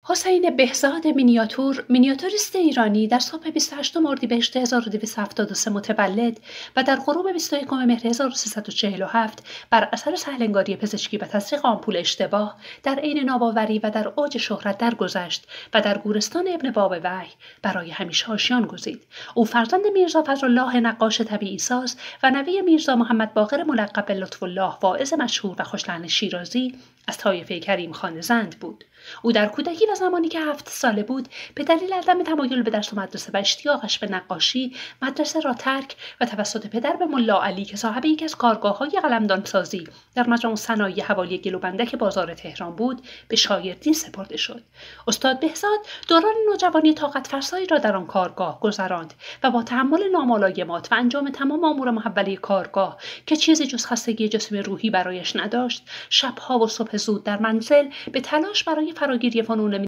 حسین بهزاد مینیاتوریست ایرانی در صبح 28 اردیبهشت 1273 متولد و در غروب 21 مهر 1347 بر اثر سهلنگاری پزشکی و تزریق آمپول اشتباه در عین ناباوری و در اوج شهرت درگذشت و در گورستان ابن باب وحی برای همیشه آشیان گزید. او فرزند میرزا فضلالله نقاش طبیعی ساز و نوه میرزا محمد باقر ملقب به لطف‌الله واعظ مشهور و خوش‌لحن شیرازی از طایفه کریم خان زند بود. او در کودکی و زمانی که 7 ساله بود به دلیل عدم تمایل به درس و مدرسه و اشتیاقش به نقاشی مدرسه را ترک و توسط پدر به ملا علی که صاحب یکی از کارگاه‌های قلمدانسازی در مجمع صنایع حوالی گلوبندک بازار تهران بود به شاگردی سپرده شد. استاد بهزاد دوران نوجوانی طاقت فرسایی را در آن کارگاه گذراند و با تحمل ناملایمات و انجام تمام امور محوله کارگاه که چیزی جز خستگی جسم روحی برایش نداشت، شبها و صبح زود در منزل به تلاش برای فراگیری فنون